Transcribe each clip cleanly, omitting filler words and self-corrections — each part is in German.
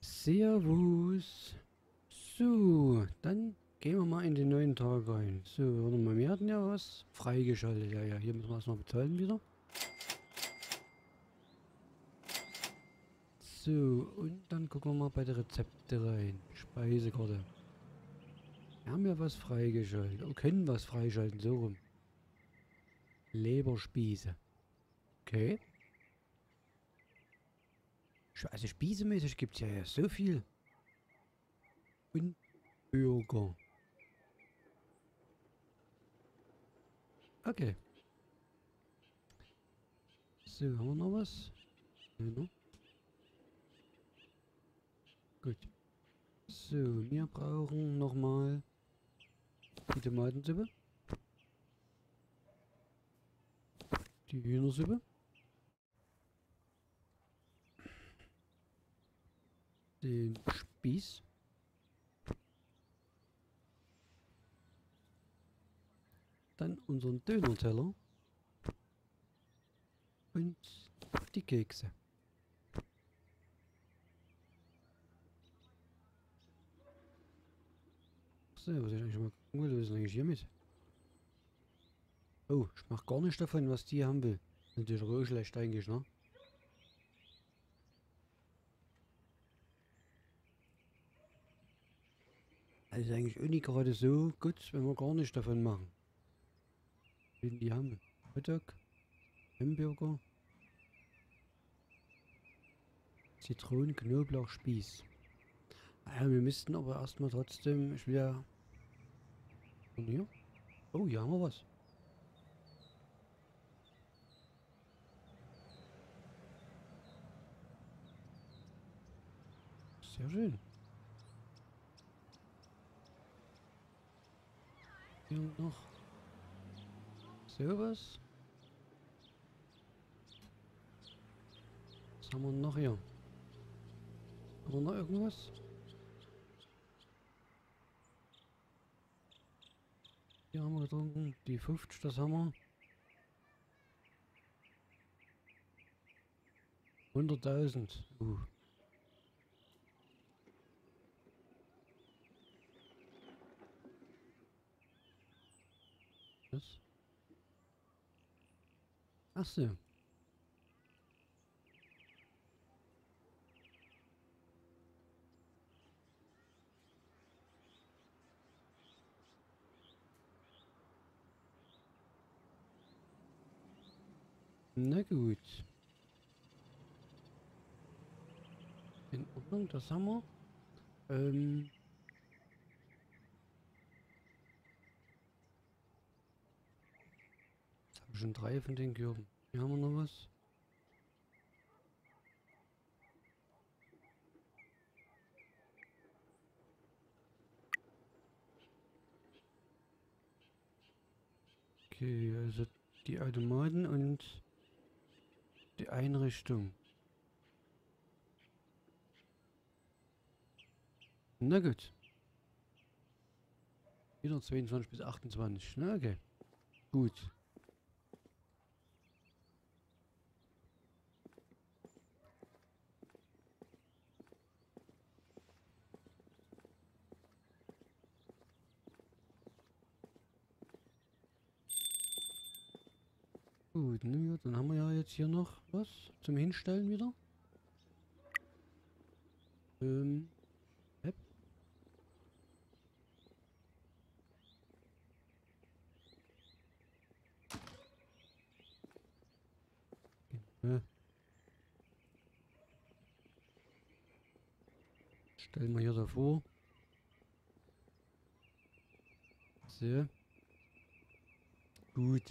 Servus. So, dann gehen wir mal in den neuen Tag rein. So, warte mal, wir hatten ja was freigeschaltet. Ja, ja, hier müssen wir erstmal bezahlen wieder. So, und dann gucken wir mal bei der Rezepte rein. Speisekarte. Wir haben ja was freigeschaltet. Oh, können was freischalten, so rum. Leberspieße. Okay. Also spießemäßig gibt es ja so viel. Und Burger. Okay. So, haben wir noch was? Ja, noch. Gut. So, wir brauchen nochmal die Tomatensuppe. Die Hühnersuppe. Den Spieß. Dann unseren Döner-Teller. Und die Kekse. So, was ich eigentlich mal gucken will, was ist denn eigentlich hier mit? Oh, ich mach gar nicht davon, was die haben will. Das ist natürlich auch schlecht eigentlich, ne? Also ist eigentlich auch nicht gerade so gut, wenn wir gar nicht davon machen. Wen die haben? Hotdog, Hamburger, Zitronen, Knoblauch, Spieß. Naja, wir müssten aber erstmal trotzdem, ich will ja... Und hier? Oh, hier haben wir was. Sehr schön. Hier noch sowas. Was haben wir noch hier? Haben wir noch irgendwas? Hier haben wir getrunken. Die 50, das haben wir. 100.000. Was? Ach so. Na gut. In Ordnung, das haben wir. Jetzt habe ich schon 3 von den Kürben. Hier haben wir noch was. Okay, also die Automaten und die Einrichtung. Na gut. Wieder 22 bis 28. Na okay. Gut. Gut, na gut, dann haben wir ja jetzt hier noch was zum Hinstellen wieder. App. Äh, Stellen wir hier davor. So. Gut.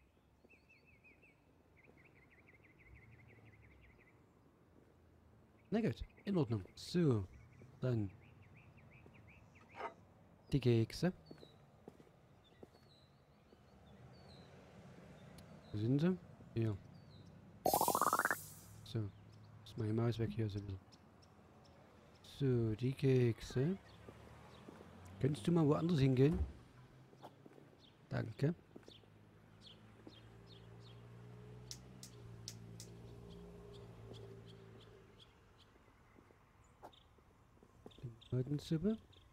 Na gut, in Ordnung. So, dann die Kekse. Wo sind sie? Hier. So, ist meine Maus weg hier. Sind sie. So, die Kekse. Könntest du mal woanders hingehen? Danke. Tomatensuppe.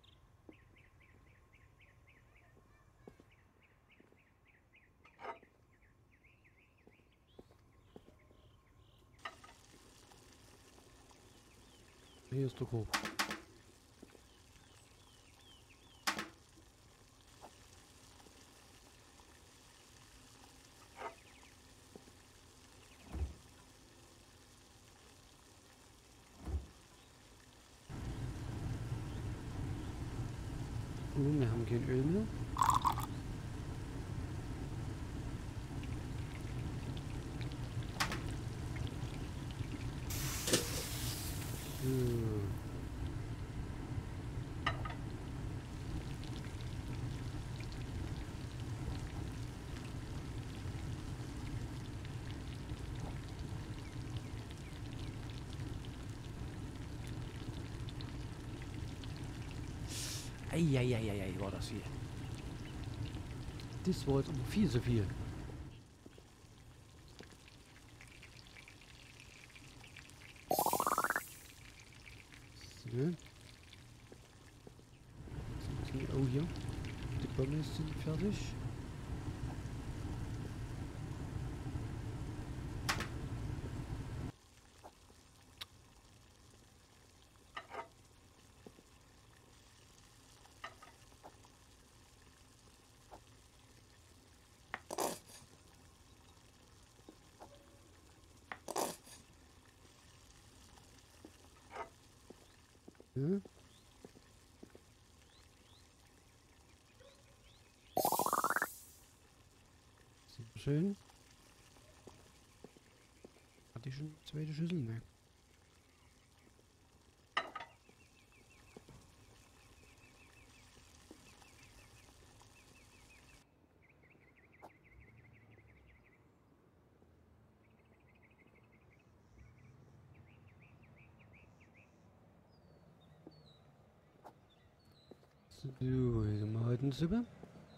Hier ist der Korb. Wir haben kein Öl mehr. So. Eieieiei, war das viel. Das war jetzt aber viel zu viel. So. Oh, hier. Die Pommes sind fertig. Ja. Sehr schön. Hatte ich schon eine zweite Schüssel? Ne. So, jetzt haben wir heute eine Suppe.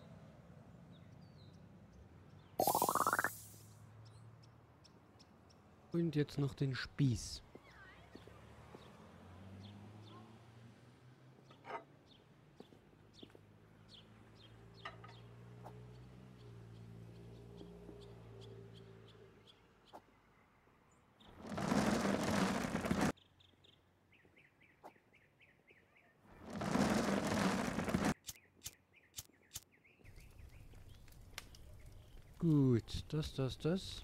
Und jetzt noch den Spieß. Gut, das.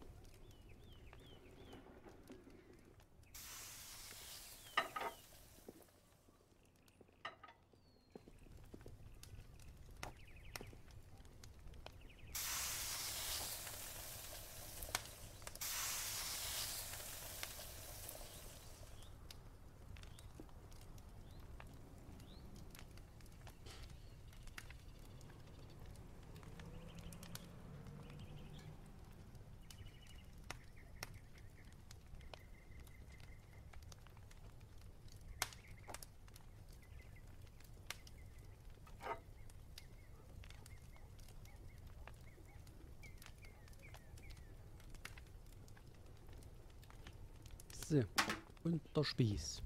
So, und der Spieß.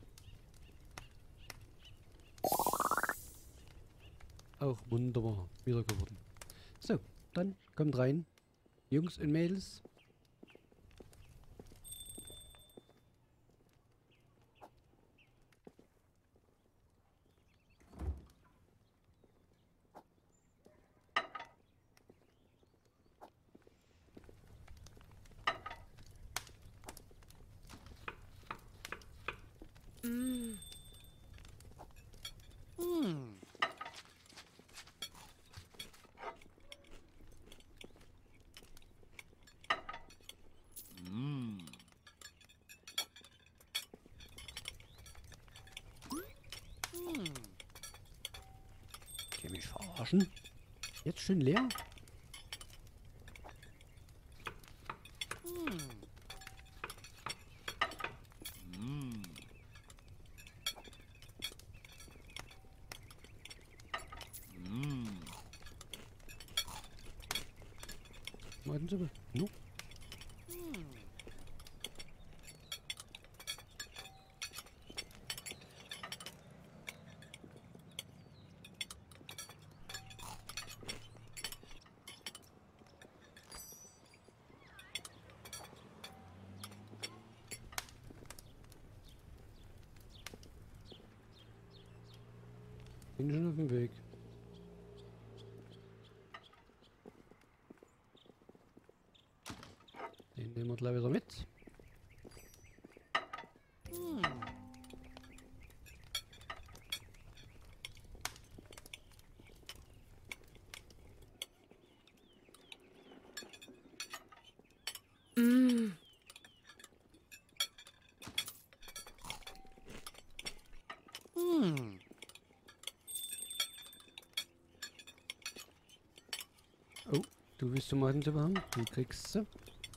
Auch wunderbar wieder geworden. So, dann kommt rein. Jungs und Mädels. Die mich verarschen? Jetzt schon leer? Warten Sie mal. No. Bin schon auf dem Weg. Den nehmen wir gleich wieder mit. Oh, du willst Tomatensuppe haben? Du kriegst sie.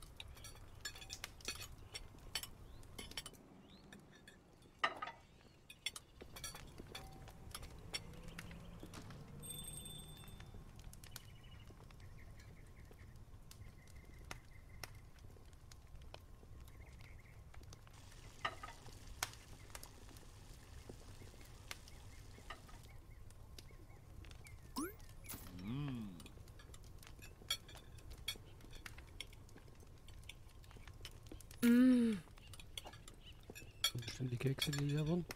Bestimmt die Kekse, die hier waren.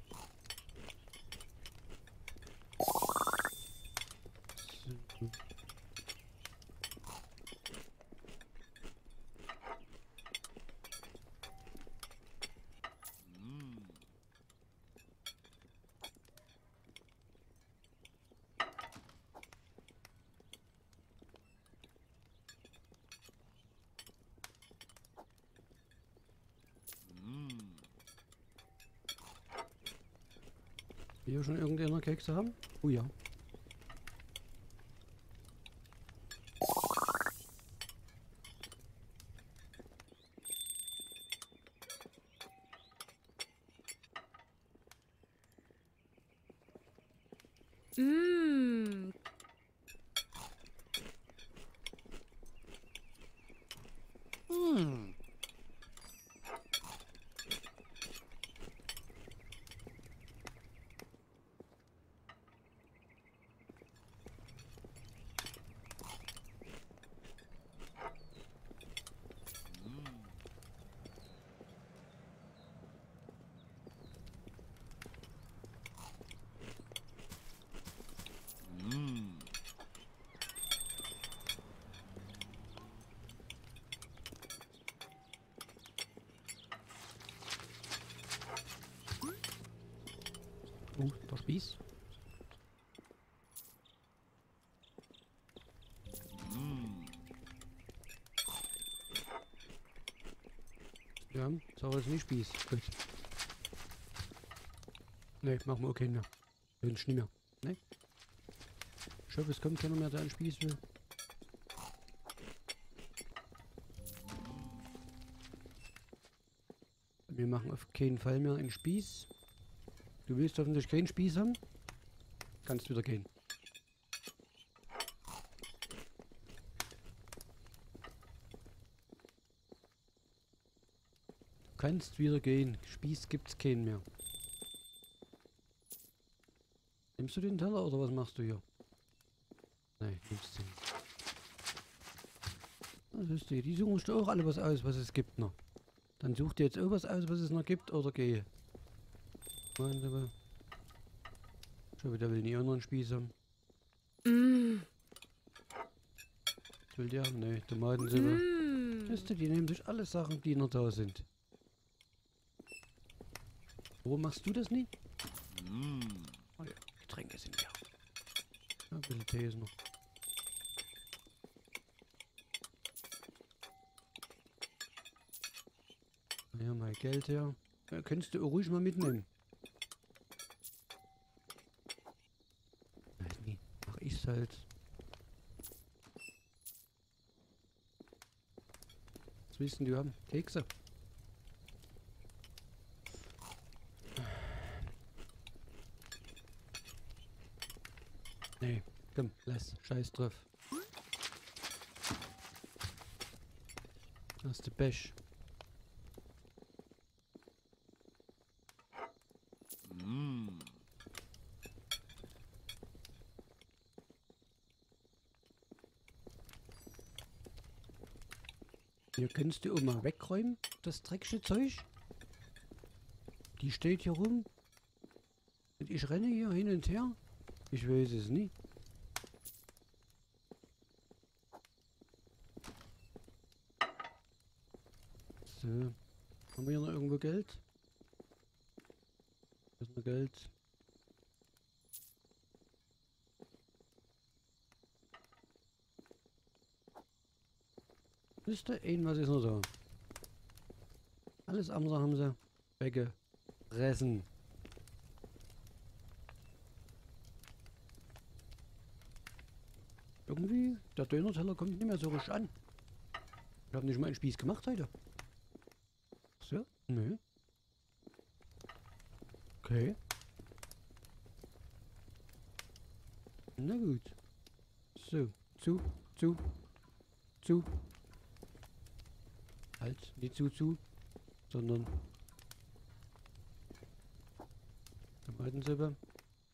So. Wir schon irgendeiner Kekse haben? Oh ja. Mmm. Oh, der Spieß. Ja, sag jetzt nicht Spieß. Gut. Ne, machen wir auch keinen mehr. Wünsch nicht mehr. Ne? Ich hoffe, es kommt keiner mehr, der einen Spieß will. Wir machen auf keinen Fall mehr einen Spieß. Du willst hoffentlich keinen Spieß haben. Kannst wieder gehen. Du kannst wieder gehen. Spieß gibt's keinen mehr. Nimmst du den Teller oder was machst du hier? Nein, nimmst du nicht. Das ist die suchen auch alle was aus, was es gibt noch. Dann such dir jetzt auch was aus, was es noch gibt, oder gehe. Schon wieder will nie auch noch einen Spieß haben. Was will der haben? Ne, Tomatensuppe. Weißt du, die nehmen sich alle Sachen, die noch da sind. Warum machst du das nicht? Oh ja, Getränke sind ja. Ein bisschen Tee ist noch. Ja, mal Geld her. Ja, könntest du auch ruhig mal mitnehmen. Weiß nicht, mach ich's halt. Was willst denn du haben? Kekse? Nee, komm, lass. Scheiß drauf. Das ist der Pech. Hier kannst du auch mal wegräumen, das dreckige Zeug. Die steht hier rum. Und ich renne hier hin und her. Ich weiß es nicht. So. Haben wir hier noch irgendwo Geld? Da ist noch Geld. Liste, irgendwas ist noch da. Alles andere haben sie weggefressen. Irgendwie, der Döner-Teller kommt nicht mehr so richtig an. Ich habe nicht mal einen Spieß gemacht heute. Ach so? Nö. Okay. Na gut. So, zu. Halt, nicht zu, sondern Tomatensuppe.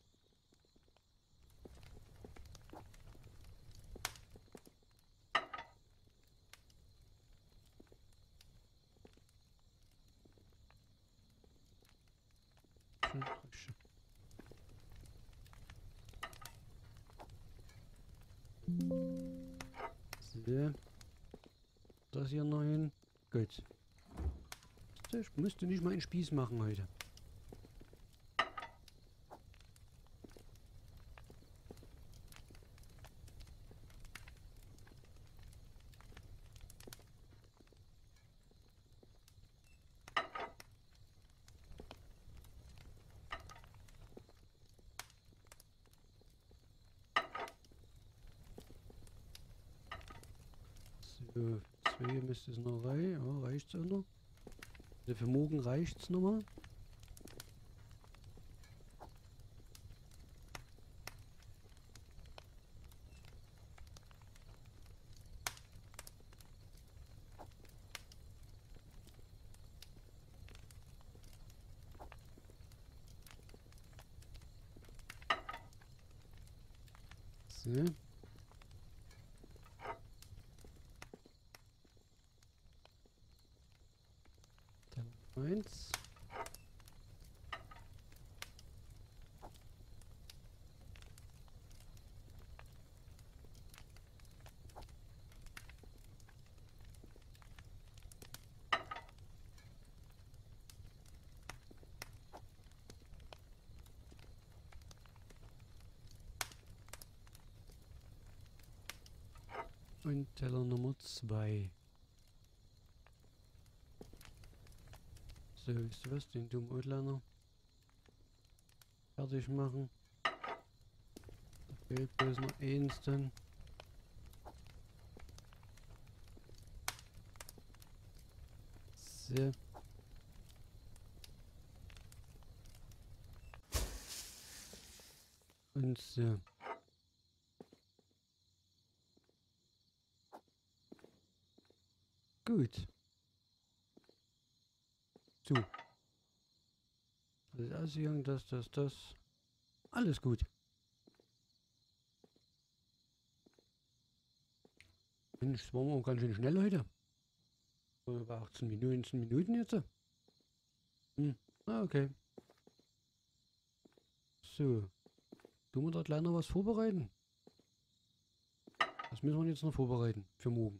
So. Das hier noch hin. Gut. Ich musste nicht mal einen Spieß machen heute. So, 2 müsste es noch rein. Ja, reicht's auch noch. Also für morgen reicht's nochmal. So. Dann 1. Und Teller Nummer 2. So, wisst ihr was? Den dummen Outlander fertig machen. Da fehlt bloß noch eins dann. So. Und so. Gut. So. Das ist ausgegangen, das. Alles gut. Mensch, das waren wir auch ganz schön schnell heute. Bei 18 Minuten, 19 Minuten jetzt. Hm. Ah, okay. So. Tun wir da gleich noch was vorbereiten? Das müssen wir jetzt noch vorbereiten für morgen.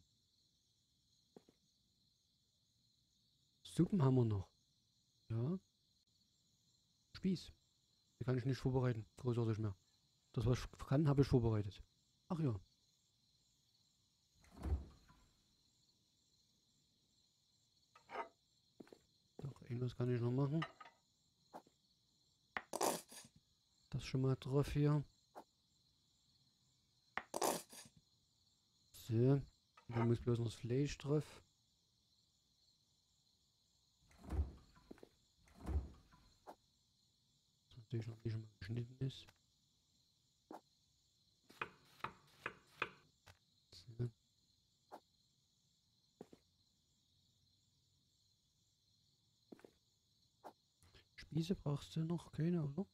Suppen haben wir noch. Ja. Spieß. Die kann ich nicht vorbereiten. Großartig mehr. Das, was ich kann, habe ich vorbereitet. Ach ja. Doch, irgendwas kann ich noch machen. Das schon mal drauf hier. So. Da muss bloß noch das Fleisch drauf. Das natürlich noch nicht mal geschnitten ist. So. Spieße brauchst du noch keine, oder?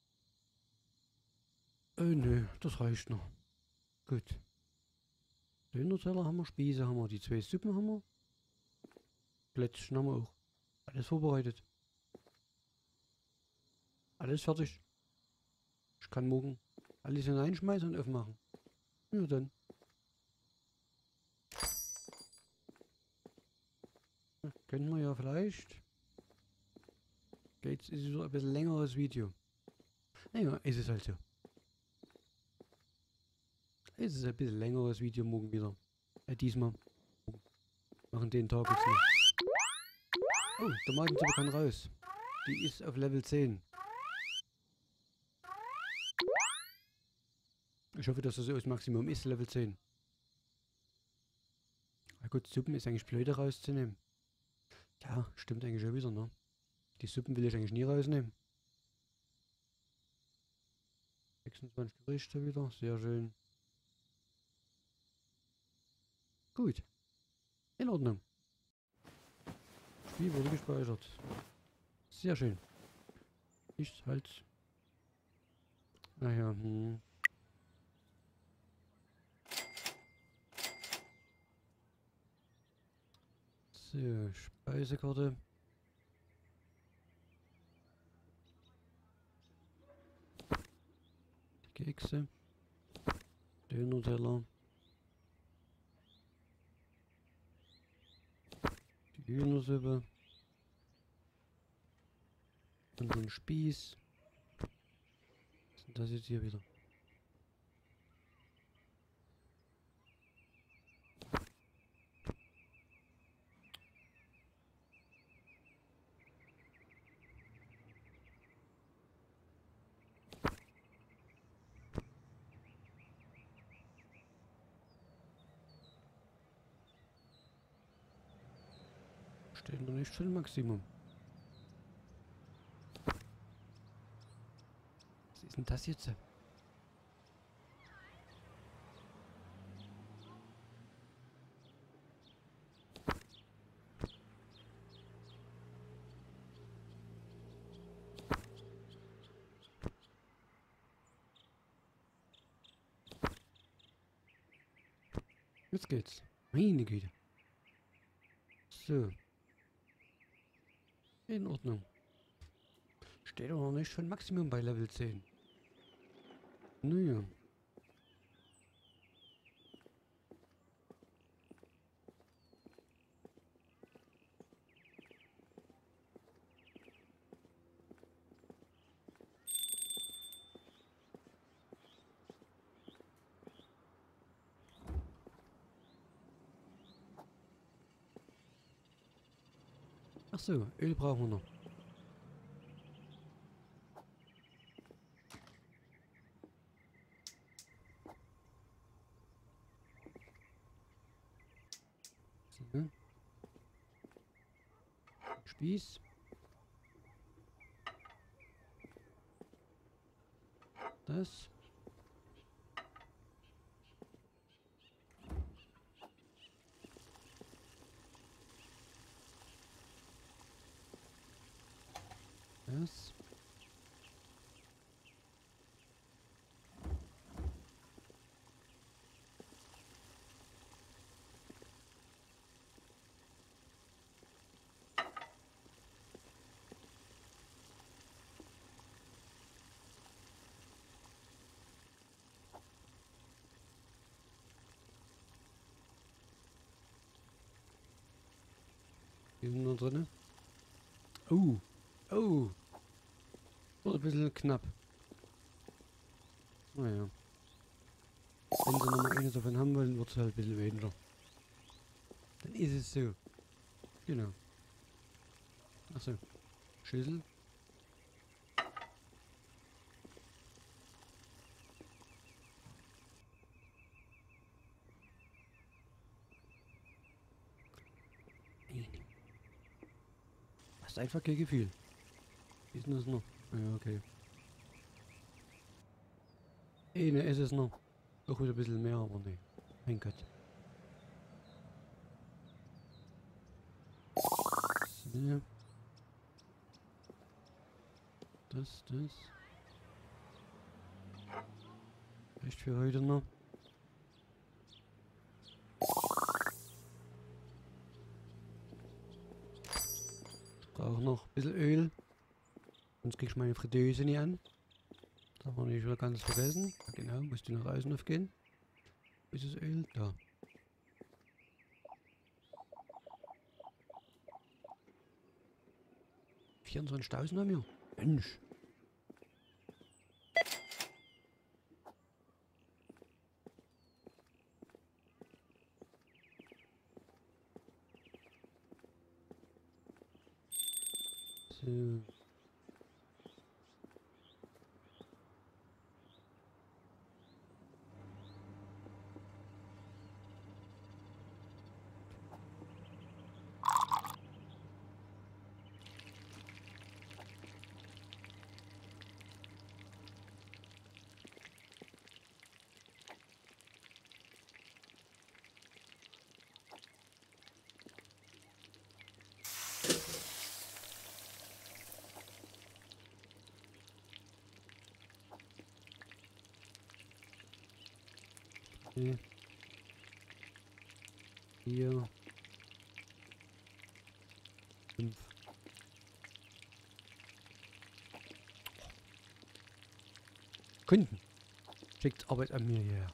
Nö, das reicht noch. Gut. Döner-Teller haben wir, Spieße haben wir, die 2 Suppen haben wir. Plätzchen haben wir auch. Alles vorbereitet. Alles fertig. Ich kann morgen Alles hineinschmeißen und aufmachen. Ja, dann. Ja, können wir ja vielleicht. Jetzt ist es so ein bisschen längeres Video. Naja, ist es halt so. Es ist ein bisschen längeres Video morgen wieder. Diesmal. Machen den Tag jetzt noch. Oh, der Magensuppe kann raus. Die ist auf Level 10. Ich hoffe, dass das so das Maximum ist, Level 10. Na gut, Suppen ist eigentlich blöd rauszunehmen. Ja, stimmt eigentlich schon wieder, ne? Die Suppen will ich eigentlich nie rausnehmen. 26 Gerichte wieder, sehr schön. Gut. In Ordnung. Spiel wurde gespeichert. Sehr schön. Nichts halt. Naja, So, Speisekarte. Die Kekse. Döner-Teller. Die Hühnersuppe. Und so ein Spieß. Was ist denn das jetzt hier wieder? Steht noch nicht schon Maximum. Was ist denn das jetzt? Jetzt geht's. Meine Güte. So. In Ordnung. Steht doch noch nicht schon Maximum bei Level 10. Naja. Ach so, Öl brauchen wir noch. So. Spieß. Das. Das. Hier sind noch drin. Oh. Oh. Wird ein bisschen knapp. Naja. Wenn sie noch mal eine davon haben wollen, wird es halt ein bisschen weniger. Dann ist es so. Genau. Achso. Schüssel. Das ist einfach kein Gefühl. Wie ist denn das noch? Ja, okay. Ne, ist es noch. Auch wieder ein bisschen mehr, aber ne. Mein Gott. So. Das. Reicht für heute noch. Ich brauche noch ein bisschen Öl. Sonst krieg ich meine Fritteuse nicht an. Das haben wir nicht wieder ganz vergessen. Ja, genau, musst du nach außen aufgehen. Ist das Öl? Da. $24.000 haben wir. Mensch. So. Okay. 4, 5. Kunden. Schickt Arbeit an mir hierher.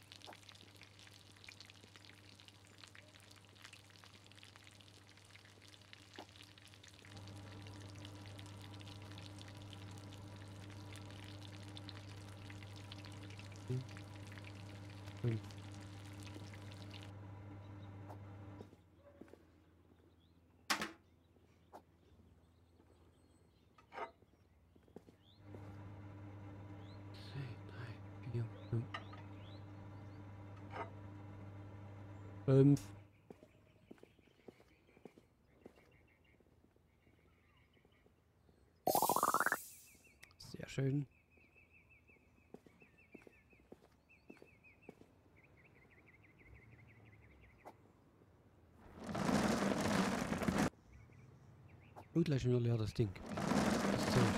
Okay. 5. Vier, fünf. 5. Sehr schön. Und gleich wieder leer das Ding. Das Zeug.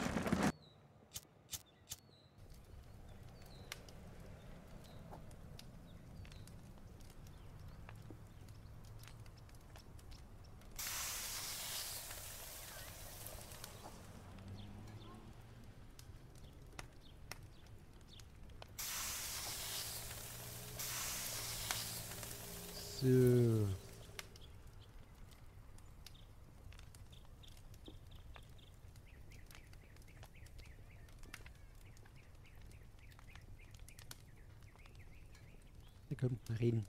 So. Na komm, mal reden.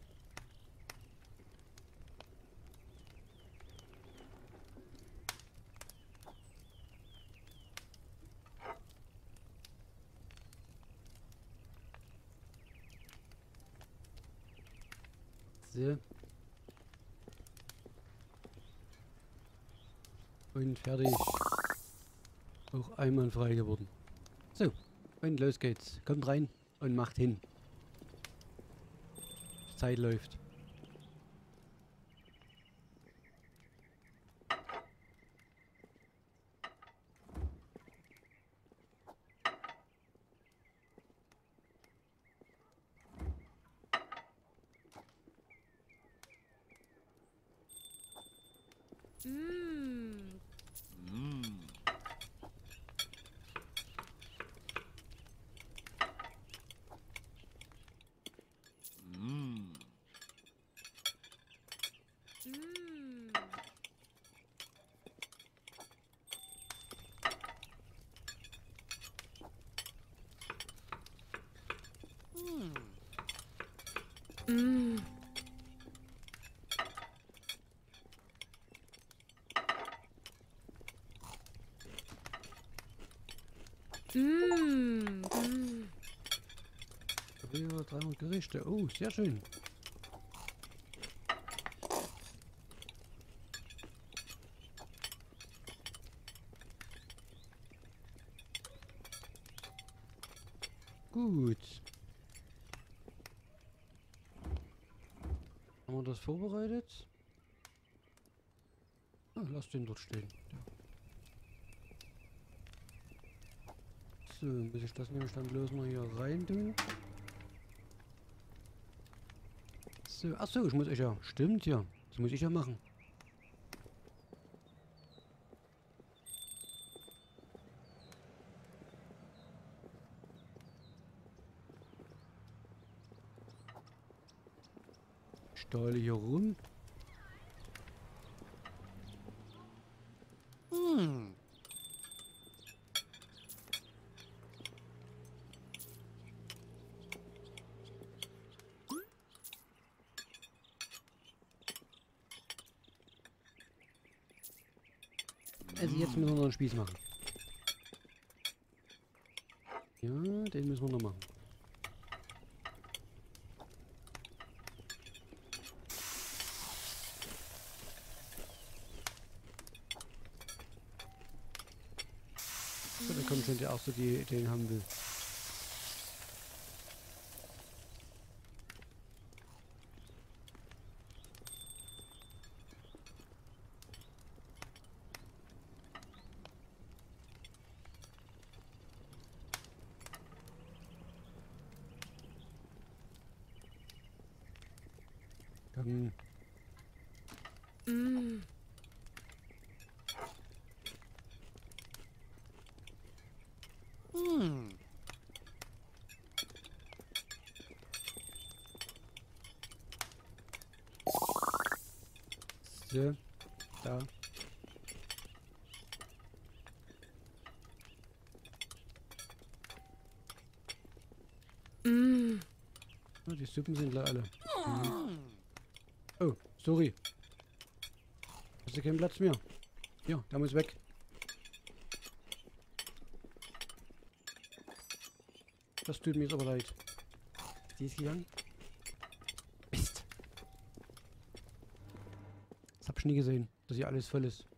So. Und fertig. Auch einwandfrei geworden. So, und los geht's. Kommt rein und macht hin. Die Zeit läuft. Mmm. Mmm. Mmm. Mmm. Mmm. Über 300 Gerichte. Oh, sehr schön. Gut. Haben wir das vorbereitet? Ah, lass den dort stehen. Ja. So, muss ich das nämlich dann bloß mal hier rein tun. So, achso, ich muss ich ja. Stimmt ja. Das muss ich ja machen. Stahl hier rum. Also jetzt müssen wir noch einen Spieß machen. Ja, den müssen wir noch machen. So, da kommt schon der Erste, den haben will. Dann Mm. so, da. Mm. Ja, die Suppen sind alle. Mhm. Oh, sorry. Hast du keinen Platz mehr? Ja, der muss weg. Das tut mir jetzt aber leid. Die ist gegangen. Mist. Das hab ich nie gesehen, dass hier alles voll ist.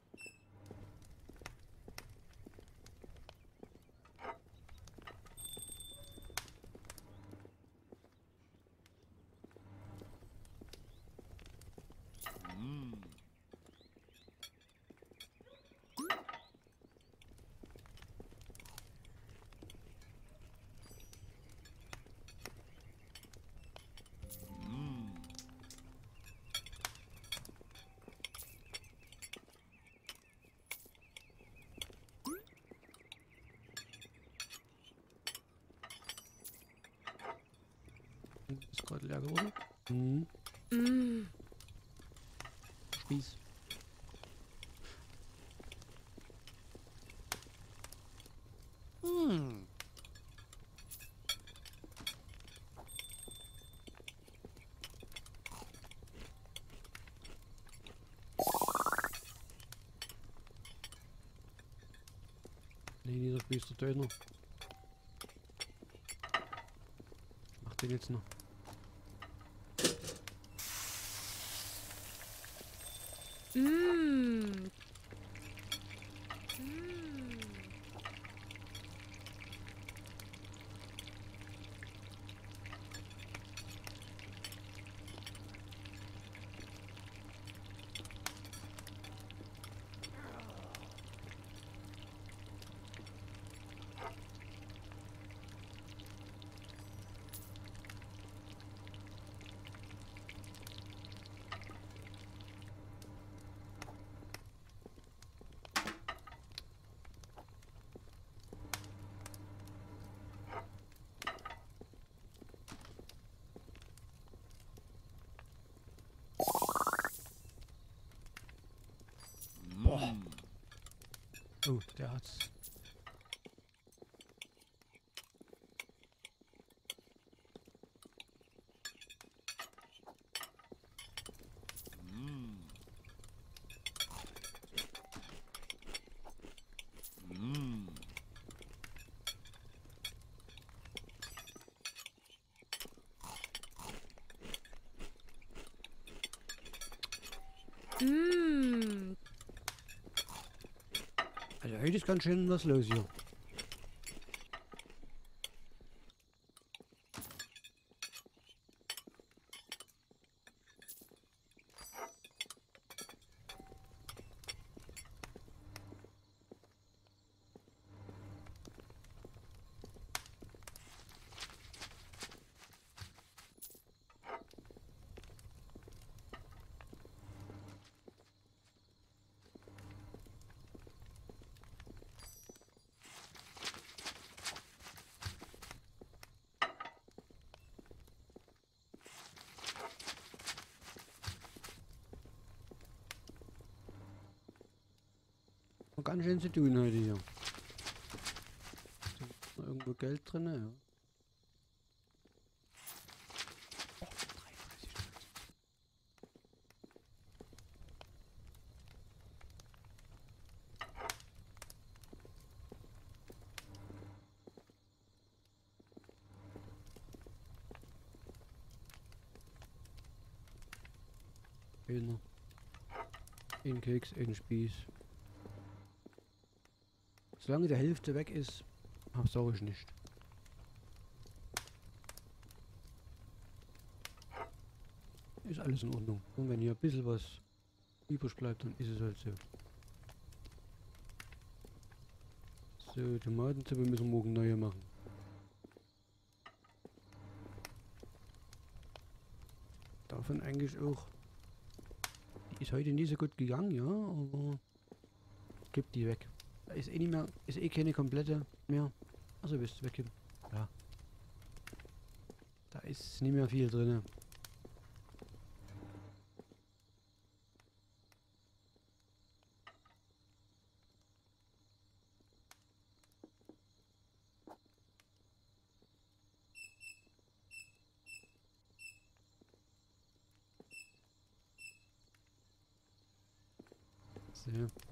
Ist gerade leer geworden. Mhm. Mm. Spieß. Nee, dieser Spieß der Döner. Mach den jetzt noch. Mm. Boah. Oh, der hat's. Mm. Also heute ist ganz schön was los hier. ganz schön zu tun heute hier. Ist noch irgendwo Geld drin, ja. Oh, 33 Stück. Einer. Ein Keks, ein Spieß. Solange die Hälfte weg ist, sag ich nicht. Ist alles in Ordnung. Und wenn hier ein bisschen was übrig bleibt, dann ist es halt so. So, Tomatensuppe müssen wir morgen neue machen. Davon eigentlich auch. Die ist heute nie so gut gegangen, ja, aber gibt die weg. Da ist eh nicht mehr, ist eh keine komplette mehr. Also wisst ihr, weggeben. Ja. Da ist nicht mehr viel drin. So.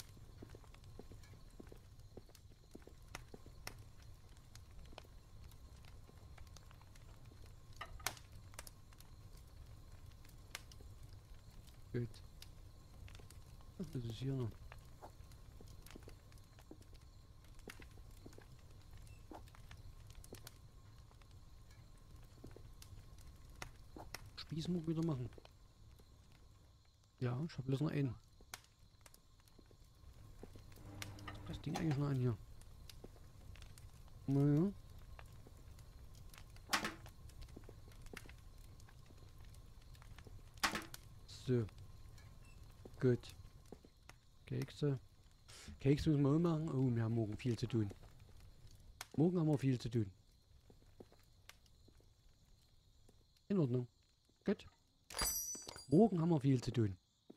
Gut. Das ist hier noch. Spieß muss ich wieder machen. Ja, ich hab bloß noch einen. Das Ding eigentlich noch ein hier. Naja. So. Gut. Kekse. Kekse müssen wir auch machen. Oh, wir haben morgen viel zu tun. Morgen haben wir viel zu tun. In Ordnung. Gut. Morgen haben wir viel zu tun.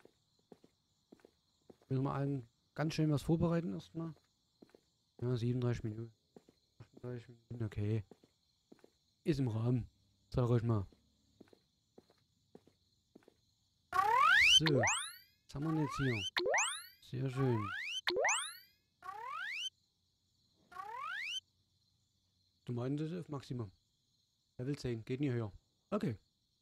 Müssen wir allen ganz schön was vorbereiten erstmal. Ja, 37 Minuten. 38 Minuten, okay. Ist im Rahmen. Sag ich mal. So. Was haben wir jetzt hier? Sehr schön. Du meinst das auf Maximum? Level 10, geht nie höher. Okay.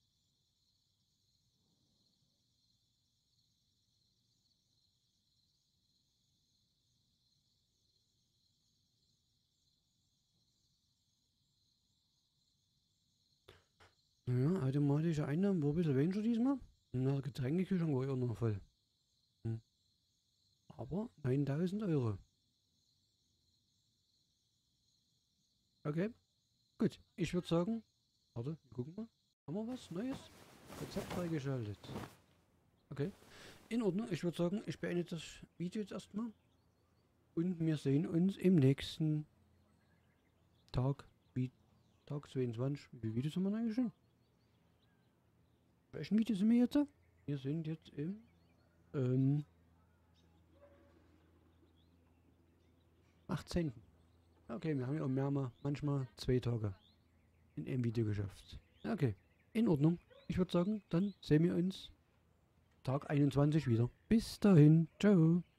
Ja, automatische Einnahmen war ein bisschen weniger diesmal. Na, Getränkekühlung war ja noch voll. Aber 9000 Euro. Okay, gut. Ich würde sagen, warte, wir gucken mal. Haben wir was Neues? Rezept freigeschaltet. Okay, in Ordnung. Ich würde sagen, ich beende das Video jetzt erstmal. Und wir sehen uns im nächsten Tag, wie Tag 22. Wie viele Videos haben wir eigentlich schon? Welchen Video sind wir jetzt? Wir sind jetzt im 18. Okay, wir haben ja auch manchmal 2 Tage in einem Video geschafft. Okay, in Ordnung. Ich würde sagen, dann sehen wir uns Tag 21 wieder. Bis dahin, ciao.